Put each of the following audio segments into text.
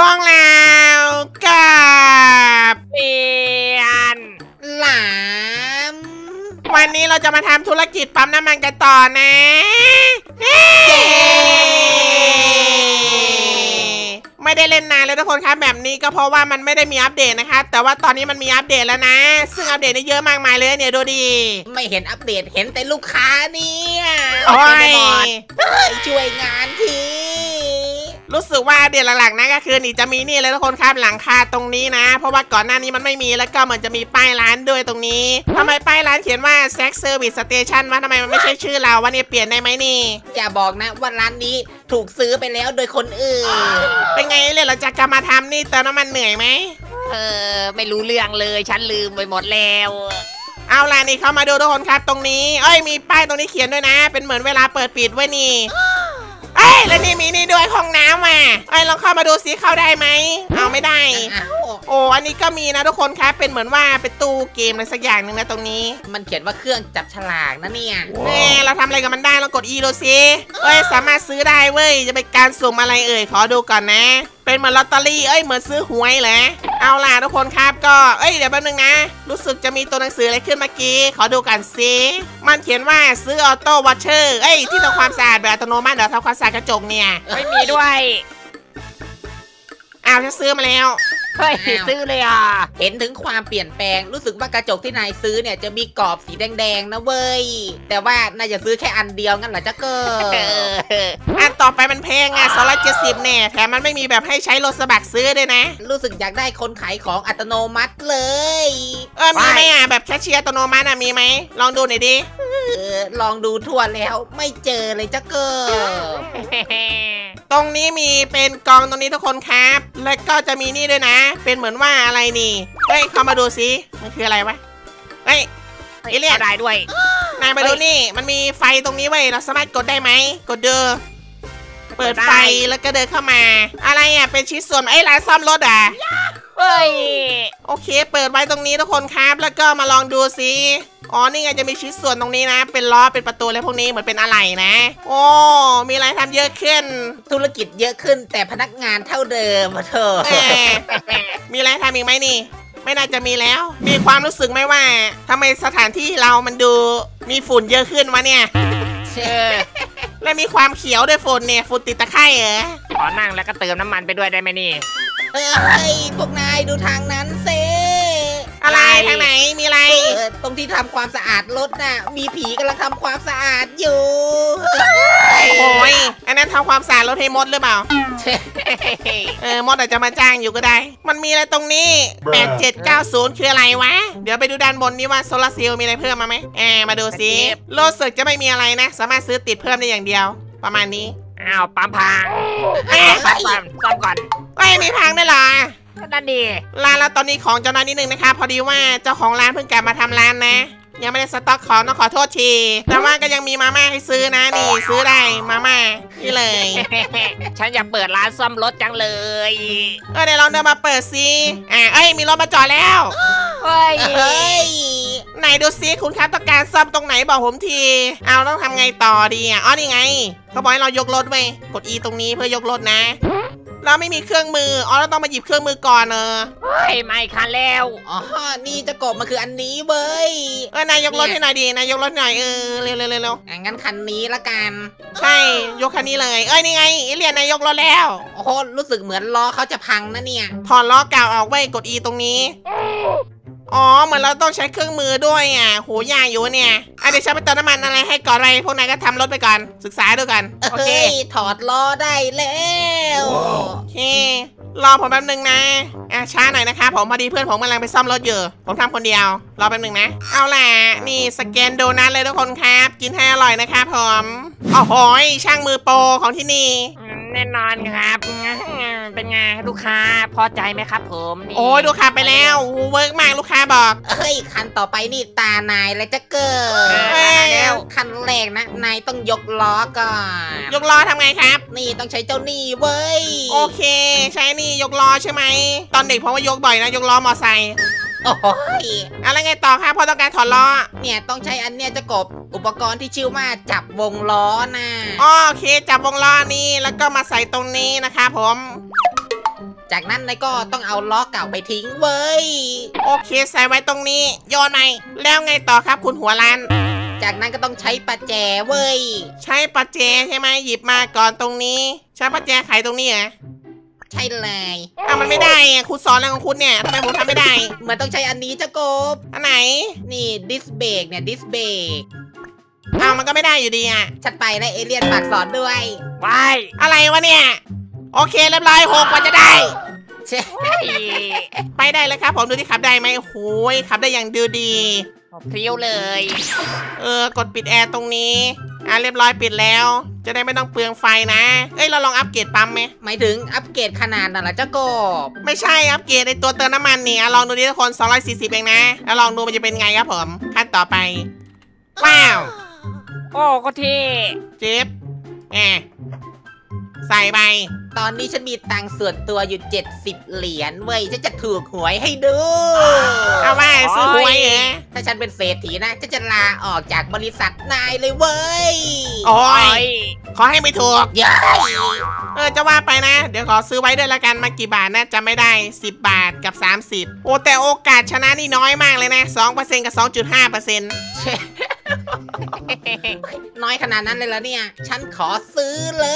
ของเรากับเปลี่ยนหลามวันนี้เราจะมาทำธุรกิจปั๊มน้ำมันกันต่อนะไม่ได้เล่นนานเลยทุกคนครับแบบนี้ก็เพราะว่ามันไม่ได้มีอัปเดตนะคะแต่ว่าตอนนี้มันมีอัปเดตแล้วนะซึ่งอัปเดตนี่เยอะมากมายเลยเนี่ยดูดิไม่เห็นอัปเดตเห็นแต่ลูกค้าเนี่ยโอ้ยช่วยงานทีรู้สึกว่าอัปเดตหลักๆนะก็คือนี่จะมีนี่เลยทุกคนครับหลังคาตรงนี้นะเพราะว่าก่อนหน้านี้มันไม่มีแล้วก็เหมือนจะมีป้ายร้านด้วยตรงนี้ทำไมป้ายร้านเขียนว่า Sex Service Station วะทำไมมันไม่ใช่ชื่อเราวะเนี่ยเปลี่ยนได้ไหมนี่อย่าบอกนะว่าร้านนี้ถูกซื้อไปแล้วโดยคนอื่นเป็นไงเลยเราจะกลับมาทำนี่เติมน้ำมันเหนื่อยไหมไม่รู้เรื่องเลยฉันลืมไปหมดแล้วเอาล่ะนี่เข้ามาดูทุกคนครับตรงนี้มีป้ายตรงนี้เขียนด้วยนะเป็นเหมือนเวลาเปิดปิดไว้นี่แล้วนี่มีนี่ด้วยห้องน้ำลองเข้ามาดูซิเข้าได้ไหมเอาไม่ได้โอ้อันนี้ก็มีนะทุกคนครับเป็นเหมือนว่าเป็นตู้เกมอะไรสักอย่างหนึ่งนะตรงนี้มันเขียนว่าเครื่องจับฉลากนะเนี่ยเราทำอะไรกับมันได้ลองกด E ดูซิสามารถซื้อได้เว้ยจะเป็นการสุ่มอะไรขอดูก่อนนะเป็นเหมือนลอตเตอรี่เหมือนซื้อหวยเหรอเอาล่ะทุกคนครับก็เดี๋ยวแป๊บนึงนะรู้สึกจะมีตัวหนังสืออะไรขึ้นเมื่อกี้ขอดูกันซิมันเขียนว่าซื้อออโต้วอชเชอร์ที่ทำความสะอาดแบบอัตโนมัติเดี๋ยวทำความสะอาดกระจกเนี่ยไม่มีด้วยฉันซื้อมาแล้วเฮ้ยซื้อเลยเห็นถึงความเปลี่ยนแปลงรู้สึกว่ากระจกที่นายซื้อเนี่ยจะมีกรอบสีแดงๆนะเว้ยแต่ว่านายจะซื้อแค่อันเดียวงั้นเหรอจ๊ะเกออันต่อไปมันแพง270แน่แถมมันไม่มีแบบให้ใช้รถสมัครซื้อด้วยนะรู้สึกอยากได้คนขายของอัตโนมัติเลยมีไหมแบบแคชเชียร์อัตโนมัติมีไหมลองดูหน่อยดิลองดูทั่วแล้วไม่เจอเลยจ๊ะเกอตรงนี้มีเป็นกองตรงนี้ทุกคนครับแล้วก็จะมีนี่ด้วยนะเป็นเหมือนว่าอะไรนี่เข้ามาดูสิมันคืออะไรวะเรียกได้ด้วยนายมาดูนี่มันมีไฟตรงนี้เว้ยเราสามารถกดได้ไหมกดเดินเปิดไฟแล้วก็เดินเข้ามาอะไรเป็นชิ้นส่วนร้านซ่อมรถโอเคเปิดไว้ตรงนี้ทุกคนครับแล้วก็มาลองดูสินี่ไงจะมีชิ้นส่วนตรงนี้นะเป็นล้อเป็นประตูอะไรพวกนี้เหมือนเป็นอะไรนะมีอะไรทำเยอะขึ้นธุรกิจเยอะขึ้นแต่พนักงานเท่าเดิมเธอมีอะไรทำอีกไหมนี่ไม่น่าจะมีแล้วมีความรู้สึกไหมว่าทำไมสถานที่เรามันดูมีฝุ่นเยอะขึ้นวะเนี่ยและมีความเขียวด้วยฝุ่นเนี่ยฝุ่นติดตะไคร่ขอนั่งแล้วก็เติมน้ำมันไปด้วยได้ไหมนี่พวกนายดูทางนั้นเซอะไรทางไหนมีอะไรตรงที่ทำความสะอาดรถน่ะมีผีกำลังทำความสะอาดอยู่โอ้ยอันนั้นทำความสะอาดรถให้มดหรือเปล่ามดอาจจะมาจ้างอยู่ก็ได้มันมีอะไรตรงนี้8790คืออะไรวะเดี๋ยวไปดูด้านบนนี้ว่าโซลาร์เซลล์มีอะไรเพิ่มมาไหมมาดูสิโลดสึกจะไม่มีอะไรนะสามารถซื้อติดเพิ่มได้อย่างเดียวประมาณนี้ปั๊มพังซ่อมก่อนมีพังได้เหรอนั่นดีร้านเราตอนนี้ของเจ้านายนิดนึงนะคะพอดีว่าเจ้าของร้านเพิ่งกลับมาทำร้านนะยังไม่ได้สต็อกของต้องขอโทษทีแต่ว่าก็ยังมีมาม่าให้ซื้อนะนี่ซื้อได้มาม่านี่เลยฉันอยากเปิดร้านซ่อมรถจังเลยเดี๋ยวลองเดินมาเปิดซิมีรถมาจอดแล้วไหนดูซิคุณครับต้องการซ่อมตรงไหนบอกผมทีต้องทำไงต่อดีนี่ไงเขาบอกให้เรายกรถไว้กด E ตรงนี้เพื่อยกรถนะเราไม่มีเครื่องมือเราต้องมาหยิบเครื่องมือก่อนไม่คันแล้วนี่จะกบมาคืออันนี้เว้ยนายยกรถให้หน่อยดีนายยกรถหน่อยเร็วงั้นคันนี้ละกันใช่ยกคันนี้เลยนี่ไงเรียนนายยกรถแล้วรู้สึกเหมือนล้อเขาจะพังนะเนี่ยถอดล้อเก่าออกไว้กด E ตรงนี้เหมือนเราต้องใช้เครื่องมือด้วยโหยากอยู่เนี่ยเดี๋ยวฉันไปเติมน้ำมันอะไรให้ก่อนพวกนายก็ทำรถไปก่อนศึกษาด้วยกันโอเคถอดล้อได้แล้วโอเครอผมแป๊บนึงนะช้าหน่อยนะคะผมพอดีเพื่อนผมกำลังไปซ่อมรถอยู่ผมทำคนเดียวรอแป๊บนึงนะเอาล่ะนี่สแกนโดนัทเลยทุกคนครับกินให้อร่อยนะคะผมโอ้โหช่างมือโปรของที่นี่แน่นอนครับเป็นไงลูกค้าพอใจไหมครับผมโอ้ยลูกค้าไปแล้วเวิร์กมากลูกค้าบอกคันต่อไปนี่ตานายและจะเกิดแล้วคันแรกนะนายต้องยกล้อก่อนยกล้อทำไงครับนี่ต้องใช้เจ้านี่เว้ยโอเคใช้นี่ยกล้อใช่ไหมตอนเด็กผมว่ายกบ่อยนะยกล้อมอไซค์อะไรไงต่อครับพอต้องการถอดล้อเนี่ยต้องใช้อันเนี้ยจะกบอุปกรณ์ที่ชื่อว่าจับวงล้อนะโอเคจับวงล้อนี่แล้วก็มาใส่ตรงนี้นะคะผมจากนั้นนายก็ต้องเอาล้อเก่าไปทิ้งเว้ยโอเคใส่ไว้ตรงนี้โยนไปแล้วไงต่อครับคุณหัวล้านจากนั้นก็ต้องใช้ประแจเว้ยใช้ประแจใช่ไหมหยิบมาก่อนตรงนี้ใช้ประแจไขตรงนี้เหรอใช่เลยมันไม่ได้อะคุณสอนอะไรของคุณเนี่ยทำไมผมทำไม่ได้เหมือนต้องใช้อันนี้เจ้ากบอันไหนนี่ดิสเบรกเนี่ยดิสเบรกมันก็ไม่ได้อยู่ดีอ่ะชัดไปนะเอเลี่ยนฝากสอนด้วยว้ายอะไรวะเนี่ยโอเคเรียบร้อย6กว่าจะได้ใช่ไปได้เลยครับผมดูที่ขับได้ไหมโอ้โหขับได้อย่างดูดีพริ้วเลยกดปิดแอร์ตรงนี้เรียบร้อยปิดแล้ว จะได้ไม่ต้องเปลืองไฟนะเราลองอัปเกรดปั๊มไหมหมายถึงอัปเกรดขนาดน่ะเหรอเจ้ากบไม่ใช่อัปเกรดในตัวเติมน้ำมันนี่ลองดูดิทุกคน240เองนะแล้วลองดูมันจะเป็นไงครับผมขั้นต่อไปว้าวโอ้ก็เท่จิ๊บใส่ไปตอนนี้ฉันมีตังค์ส่วนตัวอยู่70เหรียญเว้ยฉันจะถูกหวยให้ดูเอาว่าซื้อหวยเหรอถ้าฉันเป็นเศรษฐีนะฉันจะลาออกจากบริษัทนายเลยเว้ยโอ้โอ้ยยขอให้ไม่ถูกเย้ยจะว่าไปนะ เดี๋ยวขอซื้อไว้ด้วยละกันมากี่บาทนะจำไม่ได้10 บาทกับ 30โอ้แต่โอกาสชนะนี่น้อยมากเลยนะ 2% กับ 2.5% น้อยขนาดนั้นเลยเหรอเนี่ย ฉันขอซื้อเลย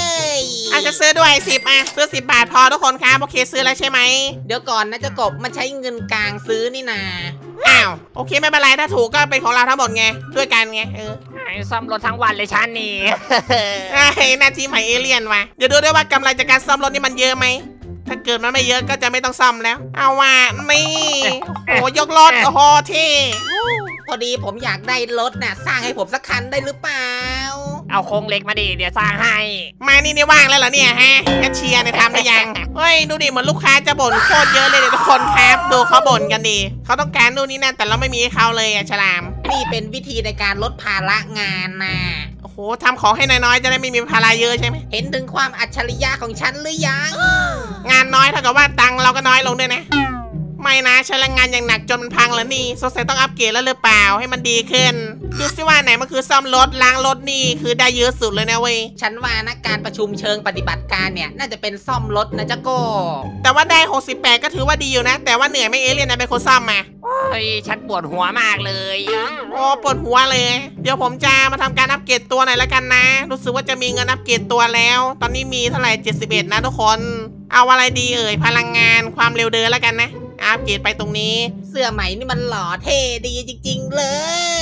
จะซื้อด้วย10ซื้อ10 บาทพอทุกคนครับโอเคซื้อแล้วใช่ไหมเดี๋ยวก่อนนะเจ้ากบมันใช้เงินกลางซื้อนี่นาอ้าวโอเคไม่เป็นไรถ้าถูกก็เป็นของเราทั้งหมดไงด้วยกันไงซ่อมรถทั้งวันเลยฉันนี่หน้าที่ใหม่เอเลี่ยนว่ะเดี๋ยวดูด้วยว่ากำไรจากการซ่อมรถนี่มันเยอะไหมถ้าเกิดมันไม่เยอะก็จะไม่ต้องซ่อมแล้วเอาว่ะนี่โอ้ยกรถโอ้โหที่พอดีผมอยากได้รถน่ะสร้างให้ผมสักคันได้หรือเปล่าเอาโครงเหล็กมาดิเดี๋ยวสร้างให้มานี่ว่างแล้วเหรอเนี่ยฮะแคชเชียร์เนี่ยทำได้ยังเฮ้ยดูดิเหมือนลูกค้าจะบ่นโคตรเยอะเลยทุกคนครับดูเขาบ่นกันดิเขาต้องการนู่นนี่นั่นแต่เราไม่มีให้เขาเลยฉลามนี่เป็นวิธีในการลดภาระงานน่ะโอ้โหทำของให้น้อยๆจะได้ไม่มีภาระเยอะใช่ไหมเห็นถึงความอัจฉริยะของฉันหรือยังงานน้อยเท่ากับว่าตังค์เราก็น้อยลงด้วยนะไม่นะใช้แรงงานอย่างหนักจนมันพังแล้วนี่สงสัยต้องอัปเกรดแล้วหรือเปล่าให้มันดีขึ้นดูสิว่าไหนมันคือซ่อมรถล้างรถนี่คือได้เยอะสุดเลยนะเว้ยฉันว่านะการประชุมเชิงปฏิบัติการเนี่ยน่าจะเป็นซ่อมรถนะเจ้าโก้แต่ว่าได้68ก็ถือว่าดีอยู่นะแต่ว่าเหนื่อยไม่เอเลี่ยนนะเป็นคนซ่อมมาเฮ้ยฉันปวดหัวมากเลยโอ้ปวดหัวเลยเดี๋ยวผมจะมาทำการอัปเกรดตัวหน่อยละกันนะรู้สึกว่าจะมีเงินอัปเกรดตัวแล้ว ตอนนี้มีเท่าไหร่71นะทุกคนเอาอะไรดีพลังงานความเร็วเดินละกันนะอัปเกรดไปตรงนี้เสื้อใหม่นี่มันหล่อเท่ดีจริงๆเลย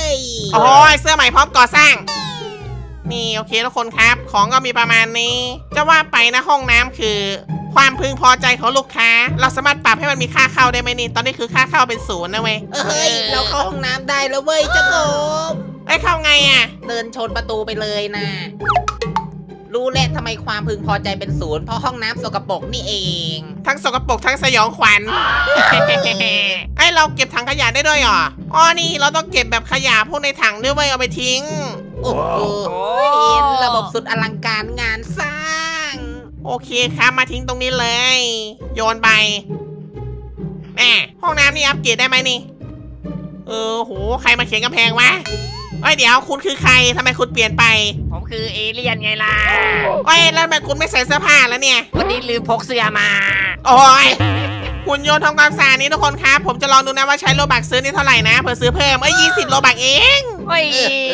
โอ้ยเสื้อใหม่พร้อมก่อสร้างนี่โอเคทุกคนครับของก็มีประมาณนี้จะว่าไปนะห้องน้ำคือ ความพึงพอใจของลูกค้าเราสามารถปรับให้มันมีค่าเข้าได้ไหมนี่ตอนนี้คือค่าเข้าเป็น0นะเว้ยเฮ้ยเราเข้าห้องน้ำได้แล้วเว้ยเจ้าโก้เข้าไงอ่ะเดินชนประตูไปเลยนะรู้แหละทำไมความพึงพอใจเป็น0เพราะห้องน้ำสกปรกนี่เองทั้งสกปรกทั้งสยองขวัญ เราเก็บถังขยะได้ด้วยเหรออ๋อนี่เราต้องเก็บแบบขยะพวกในถังด้วยเว้ยเอาไปทิ้งโอ้โหระบบสุดอลังการงานสร้างโอเคครับมาทิ้งตรงนี้เลย โยนไปห้องน้ำนี่อัปเกรดได้ไหมนี่โหใครมาเขียนกำแพงวะเดี๋ยวคุณคือใครทำไมคุณเปลี่ยนไปผมคือเอเลี่ยนไงล่ะแล้วทำไมคุณไม่ใส่เสื้อผ้าแล้วเนี่ยวันนี้ลืมพกเสื้อมาโอ้ยหุ่นยนต์ทำความสะอาดนี้ทุกคนครับผมจะลองดูนะว่าใช้โลบักซื้อนี่เท่าไหร่นะเผื่อซื้อเพิ่ม20 โลบักเองเฮ้ย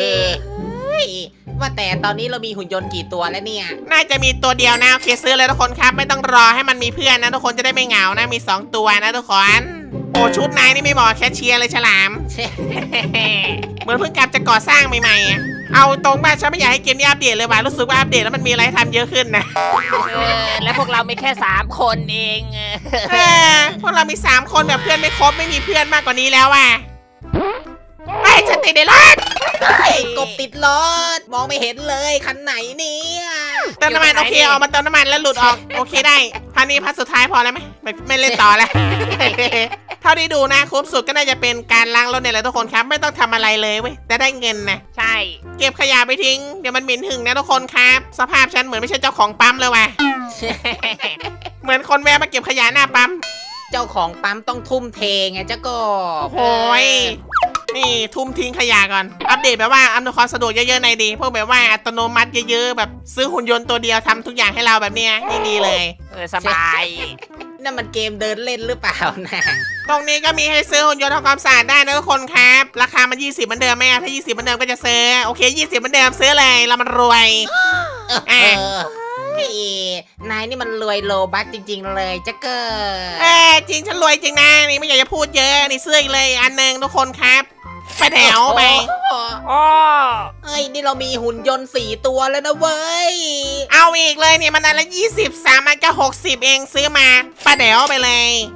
ว่าแต่ตอนนี้เรามีหุ่นยนต์กี่ตัวแล้วเนี่ยน่าจะมีตัวเดียวนะโอเคซื้อเลยทุกคนครับไม่ต้องรอให้มันมีเพื่อนนะทุกคนจะได้ไม่เหงานะมี2ตัวนะทุกคนโอ้ชุดนายนี่ไม่เหมาะแคชเชียร์เลยฉลาม เหมือนเพิ่งกลับจะก่อสร้างใหม่ๆเอาตรงบ้านฉันไม่อยากให้เกมนี้อัปเดตเลยว่ะรู้สึกว่าอัปเดตแล้วมันมีอะไรทำเยอะขึ้นนะและพวกเราไม่แค่3คนเองพวกเรามี3คนแบบเพื่อนไม่ครบไม่มีเพื่อนมากกว่านี้แล้วว่ะฉันติดในรถกบติดรถมองไม่เห็นเลยคันไหนเนี่ยเติมน้ำมันโอเคออกมาเติมน้ำมันแล้วหลุดออกโอเคได้พันนี้พันสุดท้ายพอแล้วไหมไม่เล่นต่อแล้ว เท่าที่ดูนะคุ้มสุดก็น่าจะเป็นการล้างรถเนี่ยแหละทุกคนครับไม่ต้องทำอะไรเลยเว้ยแต่ได้เงินนะใช่เก็บขยะไปทิ้งเดี๋ยวมันเหม็นหึงนะทุกคนครับสภาพฉันเหมือนไม่ใช่เจ้าของปั๊มเลยว่ะ เหมือนคนแวะมาเก็บขยะหน้าปั๊มเจ้าของปั๊มต้องทุ่มเทไงเจ้าก็โอ้ยนี่ทุ่มทิ้งขยะก่อนอัปเดตแบบว่าอำนวยความสะดวกเยอะๆในดีพวกแบบว่าอัตโนมัติเยอะๆแบบซื้อหุ่นยนต์ตัวเดียวทำทุกอย่างให้เราแบบเนี้ยนี่ดีเลยสบายนั่นมันเกมเดินเล่นหรือเปล่านะตรงนี้ก็มีให้ซื้อหุ่นยนต์ทำความสะอาดได้นะทุกคนครับราคามัน20เหมือนเดิมไหมถ้า20เหมือนเดิมก็จะซื้อโอเค20เหมือนเดิมซื้อเลยเรามันรวยเออนายนี่มันรวยโลบัคจริงๆเลยจะเกิดจริงฉันรวยจริงนะนี่ไม่อยากจะพูดเยอะนี่ซื้ออีกเลยอันหนึ่งทุกคนครับไปแถวไปโอ้เอ้ยนี่เรามีหุ่นยนต์4 ตัวแล้วนะเว้ยเอาอีกเลยเนี่ยมันอันละ20 3อันก็60เองซื้อมาไปแถวไปเลย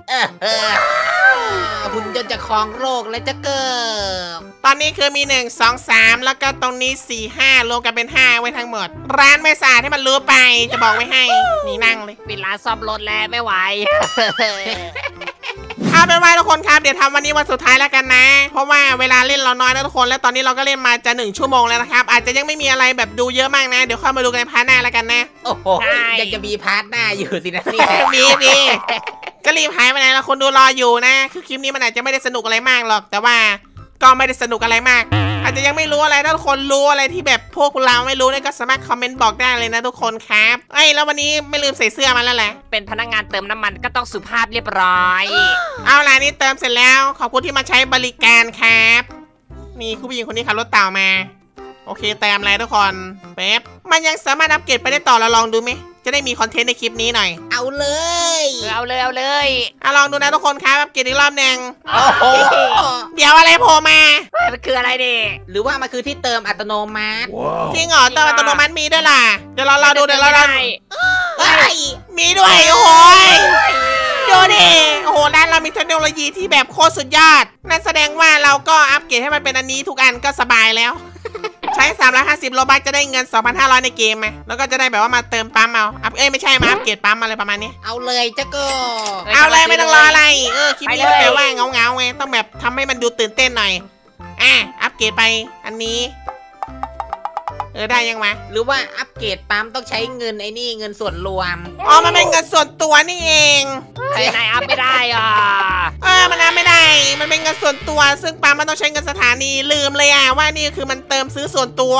หุ่นยนต์จะครองโลกแล้วจะเกิดตอนนี้คือมี1 2 3แล้วก็ตรงนี้4 5รวมกันเป็น5ไว้ทั้งหมด ร้านไม่สะอาดให้มันรู้ไปจะบอกไว้ให้นี่นั่งเลยปิดร้านซ่อมรถแล้วไม่ไหวเอาเป็นว่าทุกคนครับเดี๋ยวทำวันนี้วันสุดท้ายแล้วกันนะ เพราะว่าเวลาเล่นเราน้อยนะทุกคนและตอนนี้เราก็เล่นมาจะ1 ชั่วโมงแล้วนะครับอาจจะยังไม่มีอะไรแบบดูเยอะมากนะเดี๋ยวค่อยมาดูกันในพาร์ทหน้าแล้วกันนะโอ้โหใช่ยังจะมีพาร์ทหน้าอยู่สินะเนี่ยมีจะรีบหายไปไหนละคนดูรออยู่นะคือคลิปนี้มันอาจจะไม่ได้สนุกอะไรมากหรอกแต่ว่าก็ไม่ได้สนุกอะไรมาก อาจจะยังไม่รู้อะไรถ้าทุกคนรู้อะไรที่แบบพวกเราไม่รู้เนี่ยก็สามารถคอมเมนต์บอกได้เลยนะทุกคนครับแล้ววันนี้ไม่ลืมใส่เสื้อมาแล้วแหละเป็นพนักงานเติมน้ำมันก็ต้องสุภาพเรียบร้อยเอาล่ะนี่เติมเสร็จแล้วขอบคุณที่มาใช้บริการครับนี่คุณผู้หญิงคนนี้ขับรถเต่ามาโอเคเติมอะไรทุกคนเป๊บมันยังสามารถอัปเกรดไปได้ต่อเราลองดูไหมจะได้มีคอนเทนต์ในคลิปนี้หน่อยเอาเลยเอาเลยเอาเลยลองดูนะทุกคนครับอัปเกรดอีกรอบหนึ่งโอ้โหเดี๋ยวอะไรโผล่มามันคืออะไรดิหรือว่ามันคือที่เติมอัตโนมัติจริงเหรอเติมอัตโนมัติมีด้วยล่ะเดี๋ยวเราดูเดี๋ยวเราได้เฮ้ยมีด้วยโอ้โหดูดิโอ้โหร้านเรามีเทคโนโลยีที่แบบโคตรสุดยอดนั่นแสดงว่าเราก็อัปเกรดให้มันเป็นอันนี้ทุกอันก็สบายแล้ว ใช้350โลบัคจะได้เงิน 2,500 ในเกมไหมแล้วก็จะได้แบบว่ามาเติมปั๊มเอาไม่ใช่มาอัปเกรดปั๊มอะไรประมาณนี้เอาเลยจะเกิดเอาเลยไม่ต้องรออะไรคลิปนี้ก็แปลว่าเงาไงต้องแบบทำให้มันดูตื่นเต้นหน่อยอัปเกรดไปอันนี้ได้ยังวะหรือว่าอัปเกรดปั๊มต้องใช้เงินไอ้นี่เงินส่วนรวมมันเป็นเงินส่วนตัวนี่เองเฮ้ยนายอัพไม่ได้อ่ะมันนับไม่ได้มันเป็นเงินส่วนตัวซึ่งปั๊มมันต้องใช้เงินสถานีลืมเลยว่านี่คือมันเติมซื้อส่วนตัว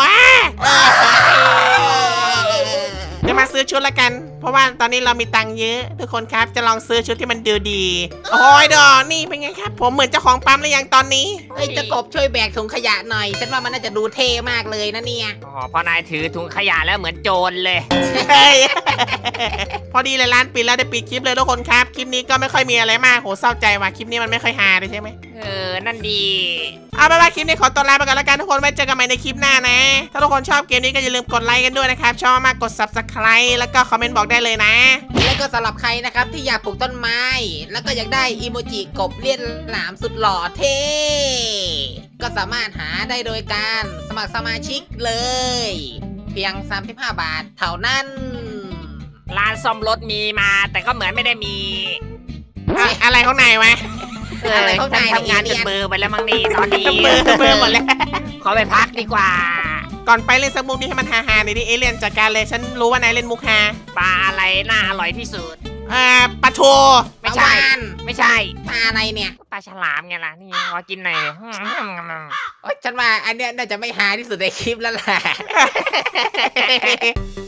เดี๋ยวมาซื้อชุดละกัน เพราะว่าตอนนี้เรามีตังค์เยอะทุกคนครับจะลองซื้อชุดที่มันดูดีโอ้ยดอนี่เป็นไงครับผมเหมือนเจ้าของปั๊มหรือยังตอนนี้เฮ้ยจะกบช่วยแบกถุงขยะหน่อยฉันว่ามันน่าจะดูเท่มากเลยนะเนี่ยอ๋อพอนายถือถุงขยะแล้วเหมือนโจรเลยพอดีเลยร้านปิดแล้วได้ปิดคลิปเลยทุกคนครับคลิปนี้ก็ไม่ค่อยมีอะไรมากโหเศร้าใจว่ะคลิปนี้มันไม่ค่อยฮาเลยใช่ไหมนั่นดีเอาไปว่าคลิปนี้ขอตัวลาไปก่อนแล้วกันทุกคนไว้เจอกันใหม่ในคลิปหน้านะถ้าทุกคนชอบเกมนี้ก็อย่าลืมกดไลค์กันด้วยนะครับชอบมากกด Subscribe แล้วก็คอมเมนต์บอกได้เลยนะและก็สำหรับใครนะครับที่อยากปลูกต้นไม้ แล้วก็อยากได้อีโมจิกบเลี่ยนหลามสุดหล่อเท่ก็สามารถหาได้โดยการสมัครสมาชิกเลย เพียง35 บาทเท่านั้นร้านซ่อมรถมีมาแต่ก็เหมือนไม่ได้มีอะไรของนายวะอะไรข้างในทำงานจนเบลอร์ไปแล้วมั้งนี่ตอนนี้เบอร์หมดแล้วขอไปพักดีกว่าก่อนไปเล่นสักมุกนี้ให้มันฮาๆหน่อยดิเอเลี่ยนจัดการเลยฉันรู้ว่านายเล่นมุกฮาปลาอะไรน่าอร่อยที่สุดปลาโชไม่ใช่ ไม่ใช่ปลาอะไรเนี่ยปลาฉลามไงล่ะ นี่ขอกินหน่อยโอ๊ยฉันว่าอันเนี้ยน่าจะไม่หาที่สุดในคลิปแล้วแหละ